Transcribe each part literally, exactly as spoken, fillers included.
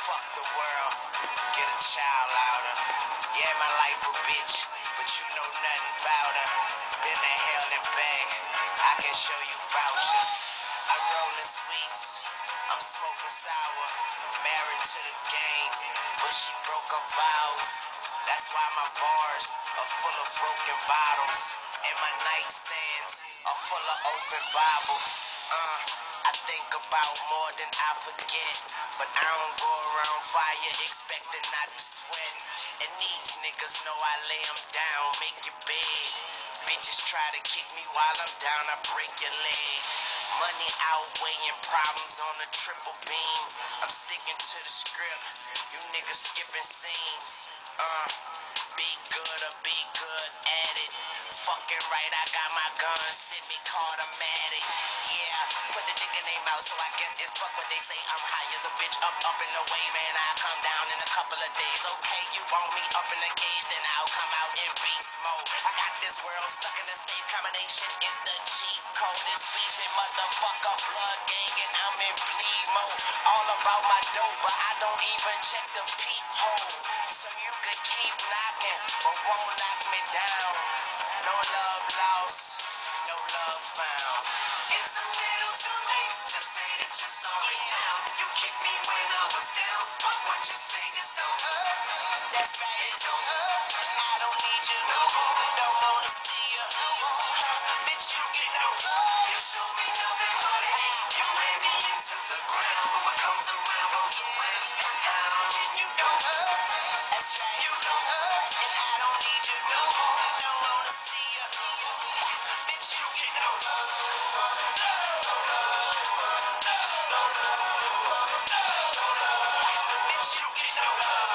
Fuck the world, get a child out her. Yeah, my life a bitch, but you know nothing about her. Been to hell and back, I can show you vouchers. I'm rolling sweets, I'm smoking sour. Married to the game, but she broke her vows. That's why my bars are full of broken bottles, and my nightstands are full of open Bibles. Uh, I think about more than I forget, but I don't go around fire expecting not to sweat. And these niggas know I lay them down, make your bed. Bitches try to kick me while I'm down, I break your leg. Money outweighing problems on a triple beam. I'm sticking to the script, you niggas skipping scenes. Uh, be good or be good at it. Fucking right, I got my gun, semi-automatic. Yeah, put the dick in their mouth, so I guess it's fuck what they say. I'm high as a bitch, up, up and away, man. I'll come down in a couple of days. Okay, you want me up in the cage, then I'll come out in beast mode. I got this world stuck in a safe combination, is the cheat code. This beast motherfucker blood gang, and I'm in bleed mode. All about my dope, but I don't even check the peephole. So you could keep knocking, but won't knock me down. No love lost, no love found. It's a little too late to say that you're sorry now. You kicked me when I was down, but what you say just don't hurt. That's right, It don't hurt. I don't need you No more. don't wanna see you No more. Bitch, you You get get no no love. love. You show me nothing but hate. You ran me into the ground, but what comes around goes around. And how and you don't hurt. That's right, You don't hurt. and I don't need you No more. don't wanna see you Bitch, you You get get no no love. love. Bitch, you get no love.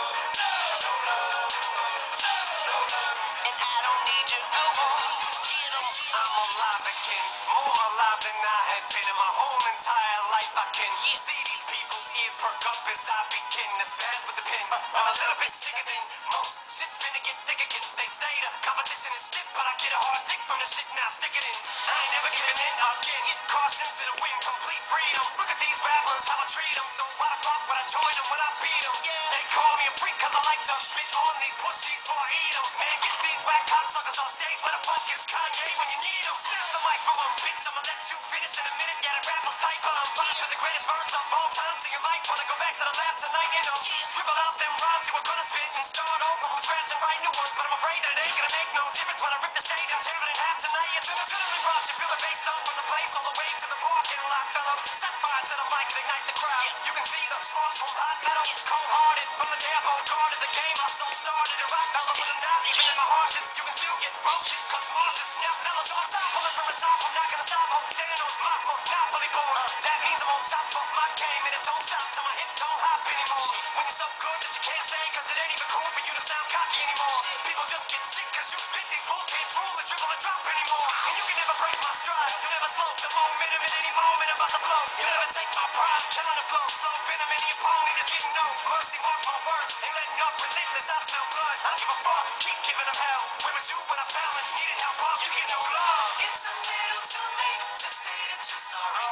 And I don't need you no more. Get 'em. I'm alive again, more alive than I have been in my whole entire life. I can see these people's ears perk up as I begin to spaz with the pen. I'm a little bit sicker than most. Shit's finna get thick again. They say the competition is stiff, but I get a hard dick from the shit now. Stick it in. I ain't never giving in again. Caution to the wind, complete freedom. Look at these rappers, how I treat them. So why the fuck would I join them when I beat them? They call me a freak cause I like to spit on these pussies before I eat them. Man, get these whack cocksuckers off stage. Where the fuck is Kanye when you need him? Snatch the mic from him, bitch. I'ma let you finish in a minute. Yeah, the rappers type on them. Push for the greatest verse of all time. So you might wanna go back to the lab tonight and uh, scribble out them rhymes you were gonna spit and start over from scratch and write new ones. But I'm afraid that it ain't gonna make no difference when I rip the stage and tear it in half tonight. It's an adrenaline rush. You feel the bass dump from the place all the way to the parking lot. Fella, set fire to the mic and ignite the crowd. You can see the sparks from hot metal. Cold-hearted from the day I guard of the game. My soul started to rock. Fella, when I'm not even in my harshest, you can still get roasted. Cause Marsh's now mellows on top. Pulling from the top. I'm not gonna stop. I'm standing on my monopoly board. That means I'm on top of my game and it don't stop till my hip don't hop anymore. When you're so good that you can't say cause it ain't even cool for you to sound cocky anymore. People just get sick cause you spit these fools can't drool or dribble or drop anymore. And you can never break my stride. You never slow the momentum at any moment I'm about to blow. You never take my pride. Killing the flow. Slow venom any opponent is getting no mercy. Mark my words. Ain't letting up relentless. I smell blood. I don't give a fuck. Keep giving them hell. Where was you when I found it? Needed help. Up. You get no love. It's a little too late to say that you're sorry